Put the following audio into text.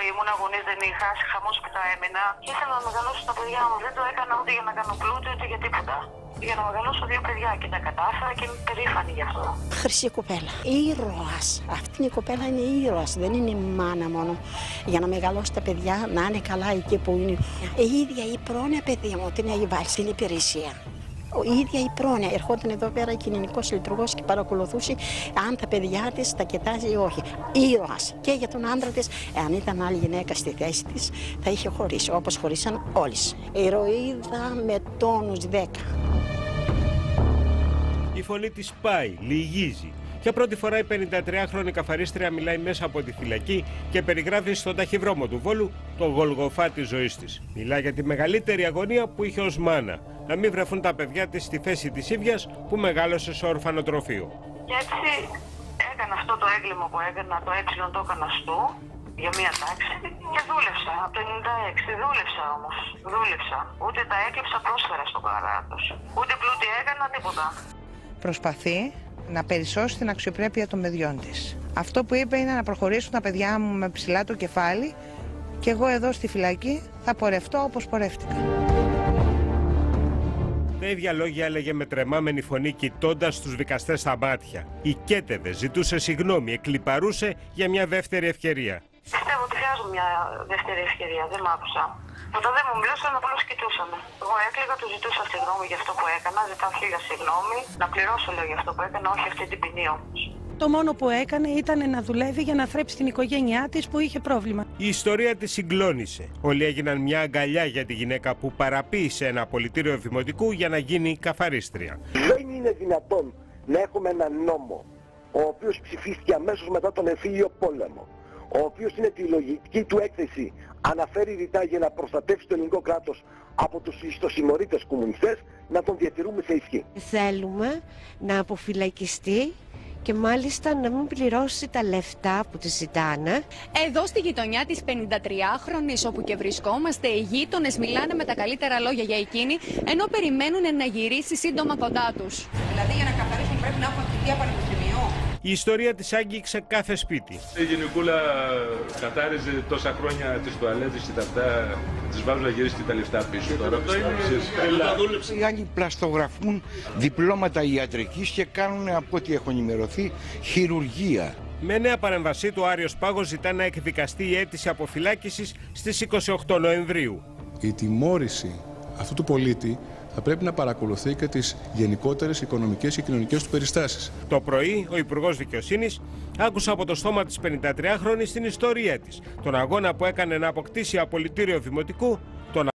ήμουν, γονείς δεν είχα, χαμός που τα έμενα. Και ήθελα να μεγαλώσω τα παιδιά μου. Δεν το έκανα ούτε για να κάνω πλούτη, ούτε για τίποτα. Για να μεγαλώσω 2 παιδιά και τα κατάφερα και είμαι περήφανη γι' αυτό. Χρυσή κοπέλα. Ήρωας. Αυτή η κοπέλα είναι ήρωας. Δεν είναι η μάνα μόνο. Για να μεγαλώσει τα παιδιά να είναι καλά εκεί που είναι. Η ίδια η πρόνοια, παιδί μου, την έχει βάλει στην υπηρεσία. Η ίδια η πρόνοια. Ερχόταν εδώ πέρα κοινωνικός λειτουργός και παρακολουθούσε αν τα παιδιά της τα κοιτάζει ή όχι. Ήρωας. Και για τον άντρα της, αν ήταν άλλη γυναίκα στη θέση της, θα είχε χωρίσει. Όπως χωρίσαν όλες. Ηρωίδα με τόνους 10. Η φωνή της πάει, λυγίζει. Για πρώτη φορά η 53χρονη καθαρίστρια μιλάει μέσα από τη φυλακή και περιγράφει στον ταχυδρόμο του Βόλου το Γολγοθά της ζωής της. Μιλά για τη μεγαλύτερη αγωνία που είχε ως μάνα, να μην βρεθούν τα παιδιά της στη θέση της ίδιας που μεγάλωσε σε ορφανοτροφείο. Και έτσι έκανα αυτό το έγκλημα που έκανα, το έψιλον το έκανα στου, για μία τάξη και δούλεψα. Από το 96 δούλεψα όμως. Δούλεψα. Ούτε τα έκλεψα, πρόσφερα στο κράτος. Ούτε πλούτη έκανα, τίποτα. Προσπαθεί να περισσώσει την αξιοπρέπεια των παιδιών της. Αυτό που είπε είναι να προχωρήσουν τα παιδιά μου με ψηλά το κεφάλι και εγώ εδώ στη φυλακή θα πορευτώ όπως πορεύτηκα. Τα ίδια λόγια έλεγε με τρεμάμενη φωνή, κοιτώντας τους δικαστές στα μάτια. Οικέτευε, ζητούσε συγγνώμη, εκλιπαρούσε για μια δεύτερη ευκαιρία. Πιστεύω ότι χρειάζομαι μια δεύτερη ευκαιρία, δεν μ' άκουσα. Όταν δεν μου μιλούσαν, απλώς κοιτούσαμε. Εγώ έκλαιγα, του ζητούσα συγγνώμη για αυτό που έκανα, ζητάω 1000 συγγνώμη. Να πληρώσω, λέω, για αυτό που έκανα, όχι αυτή την ποινή όμως. Το μόνο που έκανε ήταν να δουλεύει για να θρέψει την οικογένειά της που είχε πρόβλημα. Η ιστορία της συγκλώνησε. Όλοι έγιναν μια αγκαλιά για τη γυναίκα που παραποίησε ένα απολυτήριο δημοτικού για να γίνει καθαρίστρια. Δεν είναι δυνατόν να έχουμε έναν νόμο ο οποίος ψηφίστηκε αμέσως μετά τον εμφύλιο πόλεμο, ο οποίος είναι τη λογική του έκθεση αναφέρει ρητά για να προστατεύσει το ελληνικό κράτος από τους ιστοσημωρίτες κομμουνιστές, να τον διατηρούμε σε ισχύ. Θέλουμε να αποφυλακιστεί και μάλιστα να μην πληρώσει τα λεφτά που της ζητάνε. Εδώ στη γειτονιά της 53χρονης όπου και βρισκόμαστε, οι γείτονες μιλάνε με τα καλύτερα λόγια για εκείνη, ενώ περιμένουν να γυρίσει σύντομα κοντά τους. Δηλαδή για να καθαρίσουν πρέπει να έχουν πτυχία πανεπιστημίου. Η ιστορία της άγγιξε κάθε σπίτι. Η Γενικούλα καθάριζε τόσα χρόνια τις τουαλέτες και τα αυτά, τις βάζουν να γυρίσει τα λεφτά πίσω. Οι άλλοι πλαστογραφούν διπλώματα ιατρικής και κάνουν, από ό,τι έχω ενημερωθεί, χειρουργία. Με νέα παρέμβασή του, ο Άριος Πάγος ζητά να εκδικαστεί η αίτηση αποφυλάκησης στις 28 Νοεμβρίου. Η τιμώρηση αυτού του πολίτη θα πρέπει να παρακολουθεί και τις γενικότερες οικονομικές και κοινωνικές του περιστάσεις. Το πρωί, ο Υπουργός Δικαιοσύνης άκουσε από το στόμα της 53χρονης την ιστορία της, τον αγώνα που έκανε να αποκτήσει απολυτήριο δημοτικού, τον